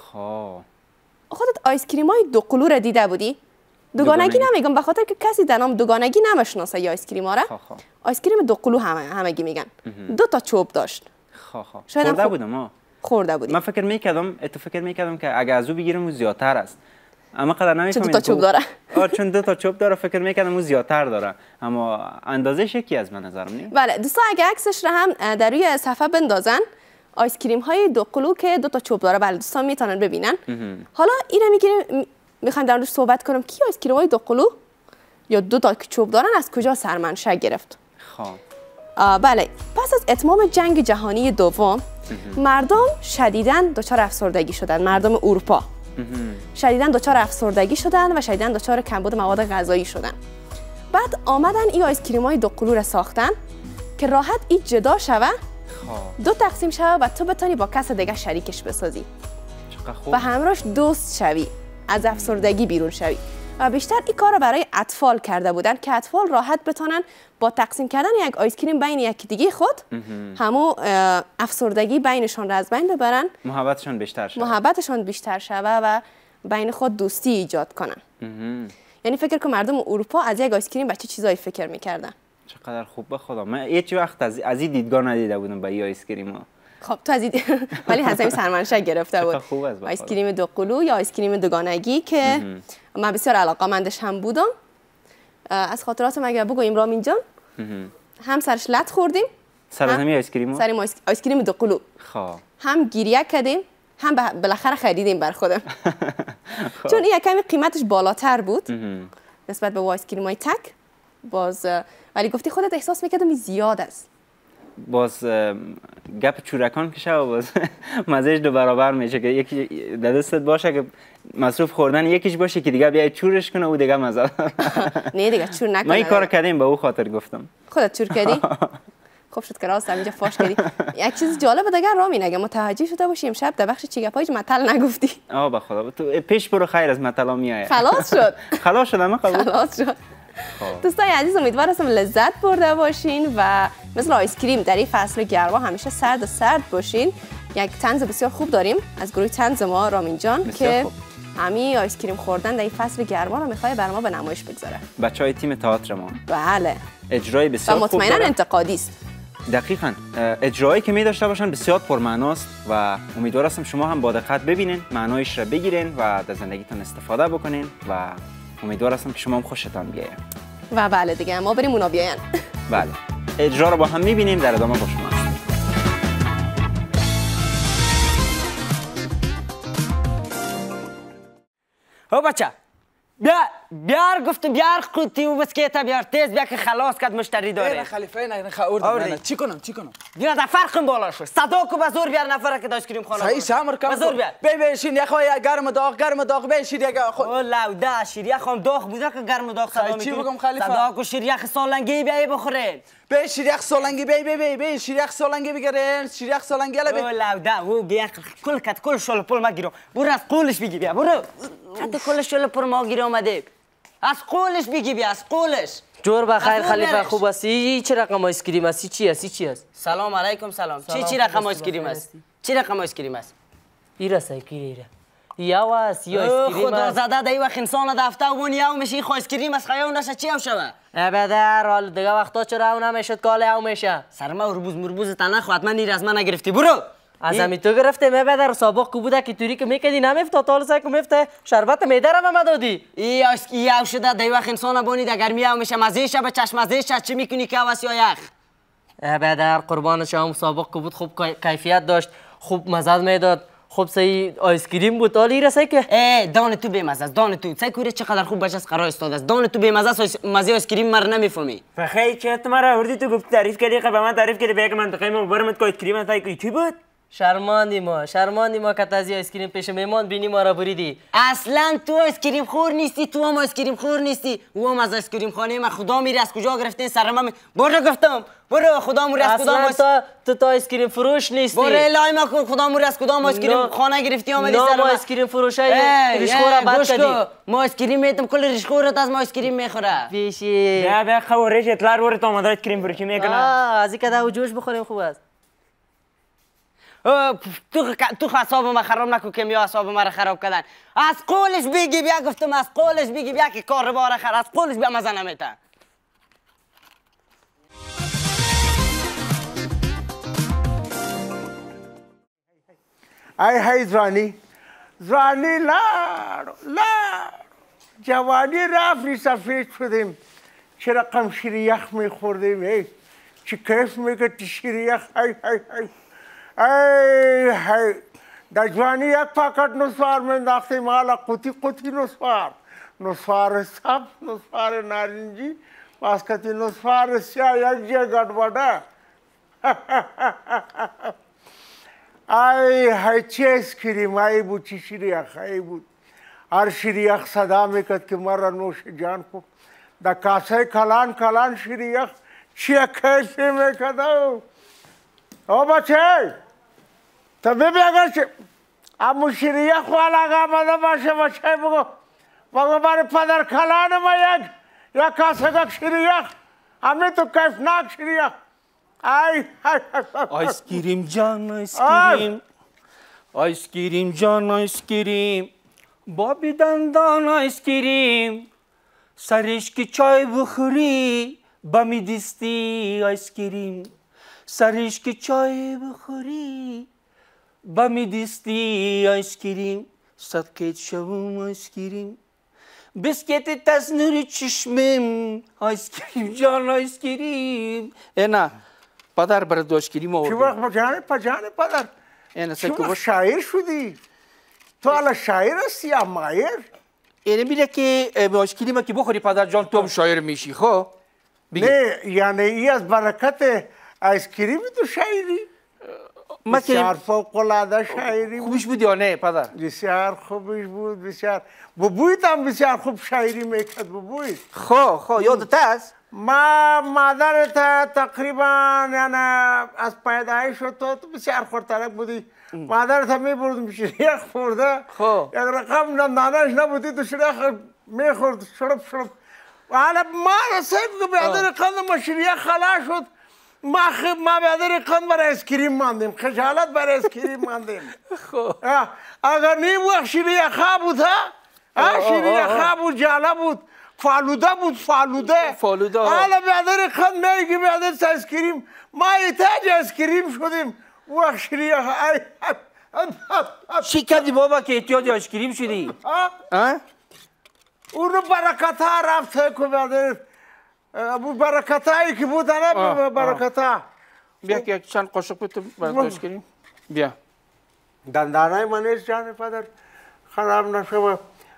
خودت آیس کریم های دو قلو را دیده بودی؟ دوگانگی نمیگم، به خاطر که کسی در نام دوگانگی نمیشناسه یا آیس کریم ها را. آیس کریم دو قلو همگی میگن. 2 تا چوب داشت. خورده بودم. خورده بودی؟ من فکر میکردم که اگه از او بگیرم زیادتر است. اما قدر نمیفهمم. چون 2 تا چوب داره. چون 2 تا چوب داره فکر میکردم اون زیادتر داره، اما اندازش یکی از من نظرم نی. بله دوستان، اگه عکسش را هم در روی صفحه بندازن، آیس کریم های 2 قلو که 2 تا چوب داره، بله دوستان میتونن ببینن. حالا اینو میخوایم در موردش صحبت کنم که آیس کریم های 2 قلو یا 2 تا چوب دارن از کجا سرمنشأ گرفت. بله، پس از اتمام جنگ جهانی دوم مردم شدیداً دچار افسردگی شدند. مردم اروپا شدیداً دچار افسردگی شدند و شدیداً دچار کمبود مواد غذایی شدند. بعد آمدن این آیس کریم های 2 قلو را ساختن که راحت این جدا شوه، 2 تقسیم شوه و تو بتونی با کس دیگه شریکش بسازی و همراهش دوست شوی، از افسردگی بیرون شوی. و بیشتر این کار را برای اطفال کرده بودن که اطفال راحت بتونن با تقسیم کردن یک آیس کریم بین یکی دیگه خود همو افسردگی بینشان را از بین ببرن، محبتشان بیشتر شوه و بین خود دوستی ایجاد کنن. یعنی فکر کنم مردم اروپا از یک آیس کریم به چه چیزایی فکر میکردن. چقدر خوب، به خدا من هیچ وقت از این دیدگاه ندیده بودم با این آیس کریم ها. خب تو از ولی حسابی سرمنشأ گرفته بود. آیس کریم 2 قلو یا آیس کریم دوگانگی که من بسیار علاقه‌مندش هم بودم. از خاطراتم اگر بگویم رامین جان، هم سرش لط خوردیم، سر همین آیس کریم، آیس کریم 2 قلو، هم گریه کردیم، هم بالاخره خریدیم بر خودم. چون این کمی قیمتش بالاتر بود نسبت به آیس کریم های تک، باز ولی گفتی خودت احساس میکردم این زیاد است. باز گپ چورکان که شو باز مزهش 2 برابر میشه که یکی در دستت باشه که مصروف خوردن، یکیش باشه که دیگه بیای چورش کنه او دیگه مزه. نه دیگه چور نکنه. من این کارو کردم به او خاطر گفتم. خودت چور کردی؟ خوب شد که راست اینجا فاش کردی. یک چیز جالب دیگه رامین، اگه متوجه شده باشی امشب در بخش چیگپایج متل نگفتی. به خدا تو پیش برو، خیر از متلا میاد. خلاص شد. خلاص شد، من قبول. خلاص شد. دوستای عزیز، امیدوارم لذت برده باشین و مثل آیس کریم در این فصل گرما همیشه سرد باشین. یک طنز بسیار خوب داریم از گروه طنز ما رامین جان که همین آیس کریم خوردن در این فصل گرما رو میخواد بر ما به نمایش بگذاره. بچهای تیم تئاتر ما. بله. اجرای بسیار خوب مطمئنا انتقادی است. دقیقاً اجرایی که می داشته باشن بسیار پرمعناست و امیدوار هستم شما هم با دقت ببینین، معنایش را بگیرین و در زندگیتون استفاده بکنین و امیدوار هستم که شما هم خوشتان بیاید. و بله دیگه ما بریم اونا بیاین. بله، اجرا رو با هم می‌بینیم، در ادامه با شما هستیم. او بچه بیار گفتم بیار قوطی و بسکیتا بیار تیز بیا که خلاص کرد مشتری داره. نه خلیفه نه خورد. چی کنم؟ بیا در فرقم بالا شد. صدا کو بزور بیار نفر که داش کریم خانه. صحیح شامر کم. بزور بیار. بشین یا خویا گرم داغ بشین یا خود. او لودا شیریا خام داغ بوده که گرم داغ صدا میکنه. چی بگم خلیفه؟ صدا کو شیریا سالنگی بیای بخورین. به شیریا سالنگی بی شیریا سالنگی بگیرین. شیریا سالنگی لا بی. او لودا او بیا کل شل پول ما گیرم. برو از قولش بگی بیا برو. حتی کل شل پول ما گیرم اومده. از قولش بگی بیا از قولش. جور بخیر خلیفه خوب هستی؟ چه رقم آیس کریم هستی؟ چی هستی؟ چی هست؟ سلام علیکم سلام. چی رقم آیس کریم است؟ چی رقم آیس کریم است؟ ایرا سایکیره. یا واس یا آیس کریم. خدا زده دی وقت انسان دفته اون یا میشه این آیس کریم است خیاو نشه چی شوه؟ ابدا حال دیگه وقتا چرا اون نمیشد کاله او میشه. سرما وربوز مربوز تنه خود من از من نگرفتی برو. از همین تو گرفته میبدر سابق کو بوده که توری که میکردی نمیفته تا سایکو میفته شربت میده رو ما دادی ای او شده دی وقت انسان بونی در گرمی او میشه مزه به چشم مزه چی میکنی که واس یا یخ ابدا قربان شما سابق کو بود خوب کیفیت داشت خوب مزه میداد خوب صحیح آیس کریم بود حالی رسای که دان تو بیمزه است دان تو کوره چقدر خوب باشه قرار استاد است دان تو بیمزه است مزه آیس کریم مر نمیفهمی فخی چه تمرا وردی تو گفت تعریف کردی به من تعریف کردی به منطقه ما برمت آیس کریم است کی بود شرماندی ما که تازه آیس کریم پیش میمان بینی ما را بریدی اصلا تو آیس کریم خور نیستی تو هم آیس کریم خور نیستی او هم از آیس کریم خانه من خدا میری از کجا گرفتین سرما برو گفتم برو خدا موری از کدام تو آیس کریم فروش نیستی برو الهی ما خدا موری از کدام آیس کریم خانه گرفتی اومدی سرما آیس کریم فروشای ریشخورا بد کردی ما آیس کریم میتم کل ریشخورت از ما آیس کریم میخوره بیشی بیا خورش اطلاع ورت اومد آیس کریم فروشی میکنه از این کدا جوش بخوریم خوب است تو حساب ما خراب نکو که می حساب ما را خراب کردن از قولش بگی بیا گفتم از قولش بگی بیا که کار باره خر از قولش بیا مزه نمیته ای زوانی لار جوانی رفتی سفید شدیم چه رقم شیر یخ میخوردیم چه کیف میگه شیر یخ ای در جوانی یک پاکت نسوار منداختیم حالا قوطی نسوار سبز نسوار نارنجی واسکتی نسوار سیاه یک جه گڑبڑه ای چه اسکریم ای بود چی شیریخ ای بود هر شیریخ صدا میکرد که مرا نوش جان کو در کاسه کلان شیریخ چیه کیفی میکرد او بچه تو ببی اگر چه امو شیریخ والا آمده باشه بچه بگو برای پدر کلان ما یک کاسه گک شیریخ همه تو کیفناک شیریخ آیس کریم جان آیس کریم بابی دندان آیس کریم سرش که چای بخوری بمی دستی آیس کریم سرش که چای بخوری بمی دستی آیس کریم صدقیت شوم آیس کریم بسکت تزنور چشمم آیس کریم جان آیس کریم نه پدر برای آیس کریم آوردیم چه وقت پجانه پدر چه وقت شاعر شدی تو حالا شاعر هستی یا مایر اینه میره که آیس کریم که بخوری پدر جان تو هم شاعر میشی خب نه یعنی ای از برکت آیس کریم تو شاعری بسیار فوق العاده شاعری خوبش بود یا نه پدر بسیار خوبش بود بسیار ببویت هم بسیار خوب شاعری میکرد ببویت خب یادت هست ما مادرت تقریبا یعنی از پیدایش تو بسیار خورترک بودی مادرت میبردم شیریخ خورده یک رقم نانش نبودی تو شیریخ میخورد شرب حالا ما رسید که بیادر قند ما شیریخ خلا شد ما بیادر قند برای اسکریم ماندیم خجالت برای اسکریم ماندیم اگر نیم وقت شیریخ بود شیریخ بود جاله بود فالوده حالا بیادر قند میگی بیادر اسکریم ما ایتاج اسکریم شدیم وقت شیریخ چی کردی بابا که احتیاج اسکریم شدی؟ اونو برکت ها رفته که بیادر ابو برکت هایی که بودن برکت ها بیا که یک چند قاشق بتو برای اسکریم بیا دندانه منیش جان پدر خراب نشه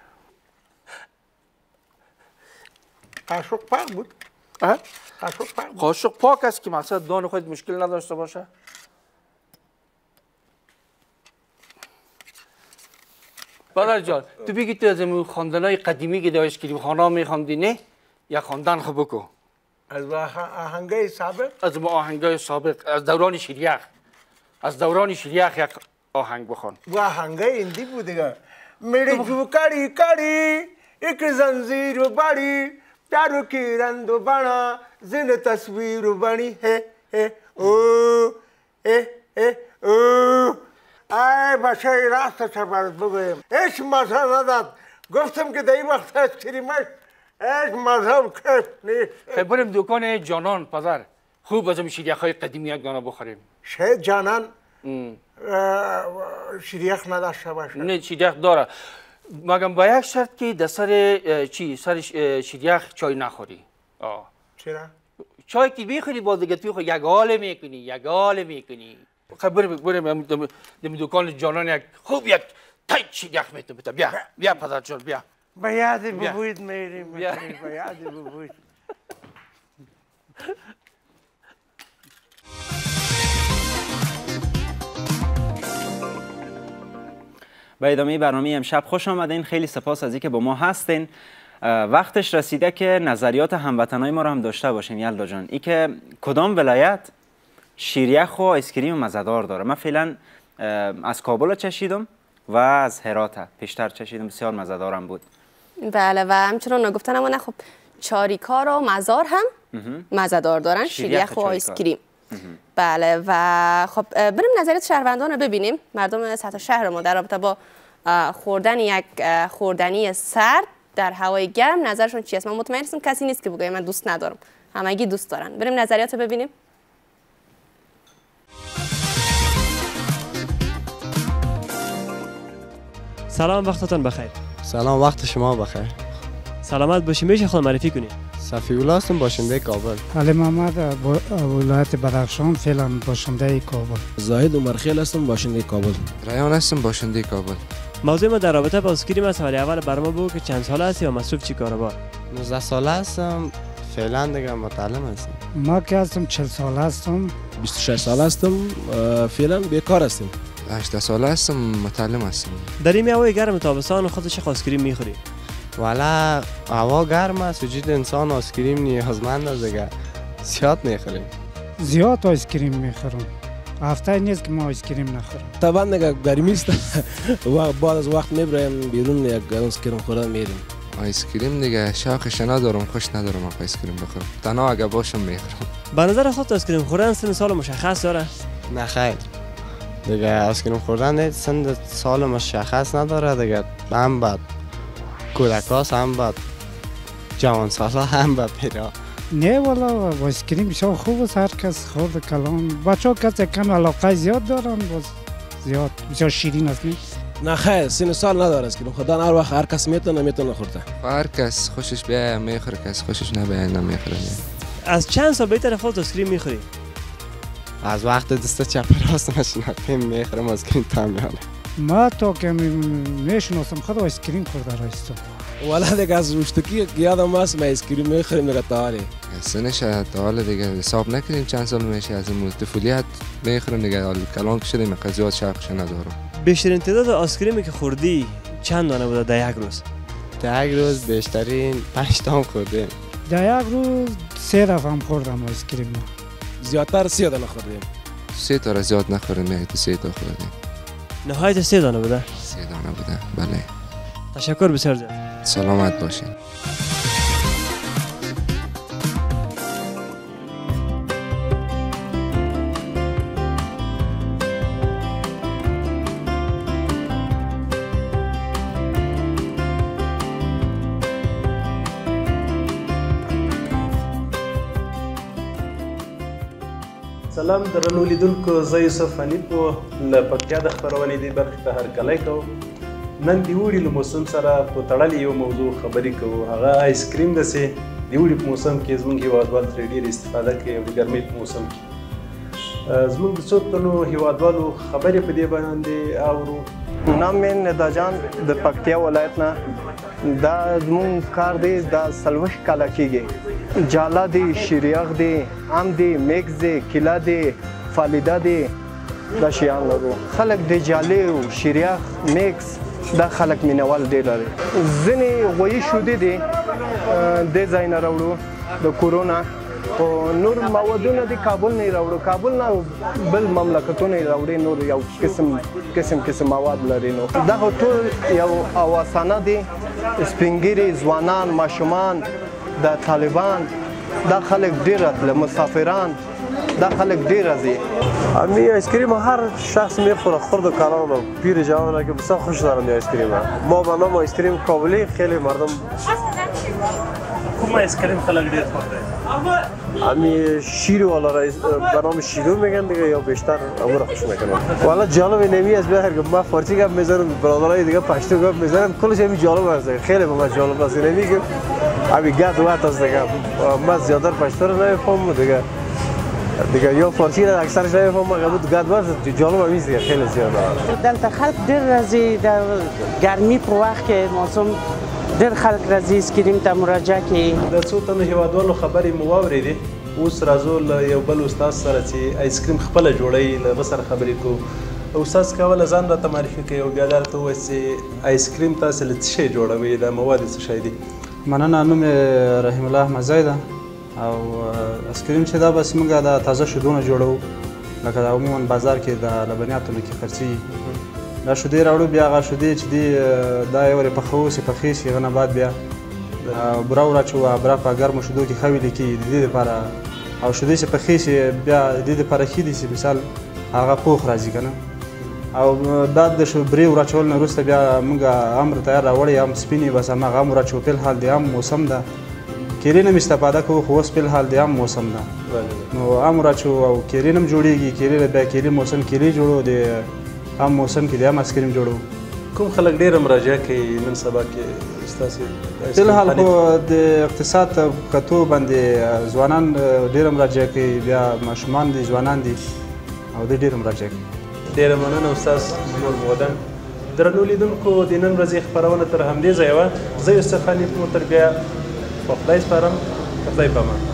قاشق پاک بود قاشق پاک است که مثلا دان خود مشکل نداشته باشه پدر جان تو بگی تو از اون خاندانای قدیمی که داشت کریم خانه میخواندی نه یا خاندان خوب بکو از آهنگای سابق از ما آهنگای سابق از دوران شیریخ یک آهنگ بخوان و آهنگای هندی بود دیگه میری جو کاری یک زنجیر و باری دارو کی رند و بنا زن تصویر و بنی او ای باشه راست چه بگویم هیچ مزه نداد گفتم که در این وقت اسکریمش هیچ مزه کف نیست. بریم دکان جانان پدر خوب از شیریخ های قدیمی یک دانه بخوریم. شاید جانان شیریخ نداشته باشه. نه شیریخ داره مگم با یک شرط که در سر سر شیریخ چای نخوری. چرا؟ چای که بیخوری باز دیگه توی خود یک حال میکنی خب بریم دم دکان جانان یک خوب یک تایت شیریخ میتونه بیا پدر جان بیا به یاد ببوید میریم به یاد ببوید. به ادامه برنامه امشب خوش آمدین. خیلی سپاس از اینکه با ما هستین. وقتش رسیده که نظریات هموطنای ما رو هم داشته باشیم. یلدا جان ای که کدام ولایت شیریخ و آیسکریم مزه‌دار داره؟ من فعلا از کابل چشیدم و از هرات پیشتر چشیدم، بسیار مزه‌دارم بود. بله و همچنان نگفتنمونه خب چاریکار و مزار هم مزه‌دار دارن، شیریخ و آیسکریم. بله و خب بریم نظریات شهروندان رو ببینیم. مردم سطح شهر ما در رابطه با خوردن یک خوردنی سرد در هوای گرم نظرشون چی است؟ من مطمئن هستم کسی نیست که بگه من دوست ندارم، همگی دوست دارن. بریم نظریات رو ببینیم. سلام، وقتتون بخیر. سلام، وقت شما بخیر. سلامت باشین. میشه خود معرفی کنید؟ صفی‌الله هستم، باشنده کابل. علی محمد، ولایت بدخشان، فعلا باشنده کابل. زاهد عمرخیل هستم، باشنده کابل. ریان هستم، باشنده کابل. موضوع ما در رابطه با آیسکریم است. ولی اول برام بگو که چند ساله هستی و مصروف چی کاره بار؟ 19 ساله هستم، فعلا دیگه متعلم هستم. ما که هستم 40 ساله هستم. 26 ساله هستم، فعلا بیکار هستم. 18 ساله هستم، متعلم هستم. در این هوای گرم تابستان خودت چه آیسکریم میخوری؟ والا هوا گرم است، وجود انسان آیسکریم نیازمند است دیگه. زیاد میخوریم. زیاد آیسکریم میخورم. هفته نیست که ما آیسکریم نخورم. طبعا دیگه گرمی است و بعد از وقت میبریم بیرون یک آیسکریم خوردن میریم. آیسکریم دیگه شوقش ندارم، خوش ندارم آیسکریم بخورم. تنها اگه باشم میخورم. به نظر خودت آیسکریم خوردن سن سال مشخص داره؟ نه خیر. دیگه آیسکریم خوردن سن سال مشخص نداره دیگه. هم بعد کودکاست، هم بعد جوان سالا، هم بعد پیرا. نه والا آیسکریم بسیار خوب است، هر کس خورد کلان. بچه‌ها کسی کم علاقه زیاد دارن، زیاد بسیار شیرین است. نه خیر، سن سال نداره آیسکریم خوردن، هر وقت هر کس میتونه خورده. هر کس خوشش بیاید میخوره، کس خوشش نبیاید نمیخوره. از چند سال بهتر خودت آیسکریم میخوری؟ از وقت دست چپ راست نشناختیم میخورم آیسکریم تمیانه. ما تا که میشناسم خود آیسکریم خورده رایستم. والا دیگه از روشتکی یادم هست ما آیسکریم میخوریم دیگه تاله. سنش تاله دیگه حساب نکنیم چند سال میشه، از این طفولیت میخوریم دیگه. کلان که شدیم زیاد شوقش ندارم. بیشترین تعداد آیسکریمی که خوردی چند دانه بوده در یک روز؟ در یک روز بیشترین 5 تا خوردیم. در یک روز 3 دفعه هم خوردم آیسکریم. زیادتر 3 دانه خوردیم. 3 تا زیاد نخوریم، یک 3 تا خوردیم. نهایت 3 دانه بوده؟ 3 دانه بوده، بله. تشکر بسیار زیاد. سلامت باشین. سلام درنو لیدونکو، زه یوسف علي له پکتیا د خپرونې دې برخې ته هرکلی کوم. نن د اوړي له موسم سره په تړلې یو موضوع خبرې کوو، هغه آیسکریم داسې د اوړي په موسم کې زموږ هیوادوال ترې ډېره استفاده کوي او د ګرمۍ په موسم کې زموږ د څو تنو هیوادوالو خبرې په دې باندې اورو. نام مې ندا جان د پکتیا ولایت نه. دا زموږ کار دی، دا 40 کاله کېږي. جاله دی، شیریخ دی، ام دی، میکس دی، کیله دی، فالیده دی، دا شیان لرو. خلک د جالې او شیریخ میکس دا خلک مینوال ډېر لري. ځینې غویي شودې دي دې ځای نه راوړو د کورونا، خو نور موادونه د کابل نه راوړو، کابل نه بل مملکتونه راوړي، نور یو قسم مواد لري. نو دغه ټول یو اواسانه دي، سپین ږیري ځوانان ماشومان د طالبان دا خلک ډیر راتله مسافران دا خلک ډیر راځي. امی آیسکریم هر شخص میخوره، خرد و کلان و پیر جوان که بسیار خوش دارم آیسکریم. ما به نام آیسکریم کابلی خیلی مردم کم آیسکریم خلق ډیر خورده. امی شیرو والا به نام شیرو میگن دیگه یا بیشتر امور خوش میکنن. والا جالب نمی از بهر ما فارسی گپ میزنم، برادرای دیگه پشتو گپ میزنن، کلش همین جالب است. خیلی به من جالب است. نمیگم ابی گاد وقت است دیگه. ما زیادتر پشتو رو نمیفهمم دیگه یا فارسی را اکثرش نمیفهمم، مگر بود گاد وقت جالب است دیگه خیلی زیاده. دلته خلک ډیر راځي د ګرمي په وخت کې موسم ډیر خلک راځي آیسکریم ته مراجعه کوي. د څو تنو هیوادوالو خبرې مو واورېدې، اوس راځو له یو بل استاد سره چې آیسکریم خپله جوړوي، له هغه سره خبرې کوو. استاد کوله ځان راته معرفي کوي او بیا درته ووایي چې آیسکریم تاسې له څه شی جوړوئ، دا مواد یې څه شی دي؟ مننه، نوم یې رحیم الله احمدزی ده او آیسکریم چې دا بس موږ د تازه شیدونه جوړوو، لکه د عموما بازار کې د لبنیاتو نه کې خرڅېږي. دا شیدې راوړو، بیا هغه شیدې چې دي دا یې ورې پخوو چې پخې شي، هغه نه بعد بیا بوره وراچوو، بوره په ګرمو شیدو کې ښه ویلې کېږي د دې دپاره، او شیدې چې پخې شي بیا د دې دپاره ښې دي چې مثال هغه پوخ راځي که نه. او دا د بورې وراچول نه وروسته بیا موږ ام تیار راوړی، ام سپینې بس هماغه ام وراچوو. فی الحال د ام موسم ده، کیرې نه هم استفاده کوو، خو اوس فی الحال د ام موسم ده نو ام وراچوو او کیرې نه هم جوړېږي. کیرې بیا کیرې موسم کیرې جوړو، د ام موسم کې د ام آیسکریم جوړو. کوم خلک ډېره مراجعه کوي نن سبا کې ستاسې؟ فی الحال خو د اقتصاد کتو باندې ځوانان ډېره مراجعه کوي، بیا ماشومان دي، ځوانان دي او دوی ډېره مراجعه کوي. ډېره مننه استاد نور مقدم. درنو لیدونکو د نن ورځې خپرونه تر همدې ځایه وه. زه یوسف علي مو تر بیا په خدای سپارم. خدای په امان.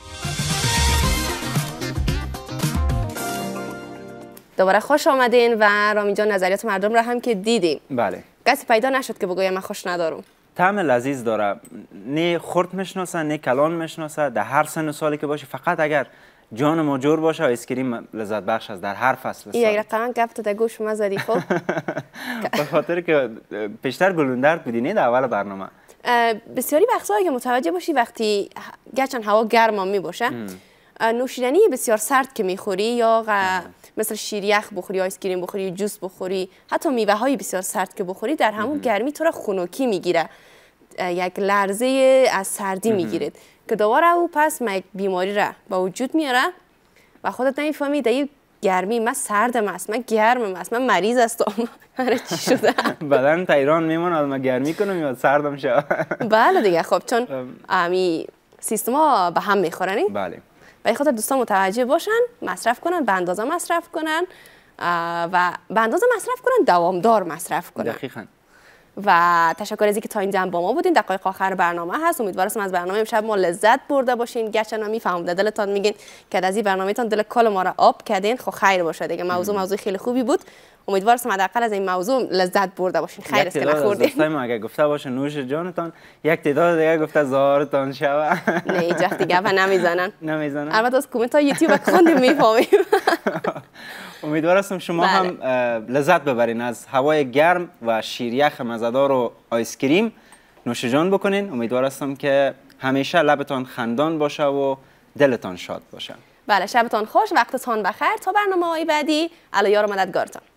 دوباره خوش آمدین و رامین جان نظریات مردم را هم که دیدیم. بله. کسی پیدا نشد که بگویم من خوش ندارم. طعم لذیذ داره، نه خرد میشناسه نه کلان میشناسه، در هر سن و سالی که باشه، فقط اگر جان ما جور باشه آیسکریم لذت بخش است در هر فصل سال. یک رقم گفت در گوش ما زدی. خب به خاطر که پیشتر گلوندرد بودی نه در اول برنامه. بسیاری وقتایی که متوجه باشی وقتی گرچه هوا گرم می باشه، نوشیدنی بسیار سرد که میخوری یا مثل شیریخ بخوری، آیسکریم بخوری، جوس بخوری، حتی میوه های بسیار سرد که بخوری، در همون گرمی تو را خنکی میگیره، یک لرزه از سردی میگیرد که دوباره او پس یک بیماری را با وجود میاره و خودت نمیفهمی در گرمی من سردم است، من گرمم است، من مریض هستم. هر چی شده بدن تا ایران میمونه، من گرمی کنم یا سردم شه. بله دیگه. خب چون امی سیستما به هم میخورن. بله. برای خاطر دوستان متوجه باشن، مصرف کنن، به اندازه مصرف کنن و به اندازه مصرف کنن، دوامدار مصرف کنن. دقیقاً. و تشکر از اینکه تا اینجا با ما بودین. دقایق آخر برنامه هست. امیدوارم از برنامه امشب ما لذت برده باشین. گرچه نمیفهمم در دلتان میگین که از این برنامهتون دل کل ما را آب کردین، خب خیر باشه دیگه. موضوع خیلی خوبی بود. امیدوارم حداقل از این موضوع لذت برده باشین. خیر است که نخوردین. دوستای ما اگه گفته باشه نوش جانتان، یک تعداد دیگه گفته زارتان شوه. نه اینجا دیگه و نمیزنن. البته از کامنت های یوتیوب خوندیم میفهمیم. امیدوارم شما هم لذت ببرین از هوای گرم و شیریخ مزه‌دار و آیسکریم. نوش جان بکنین. امیدوارم که همیشه لبتان خندان باشه و دلتان شاد باشه. بله، شبتان خوش، وقتتان بخیر. تا برنامه‌های بعدی، الله یار و مددگارتان.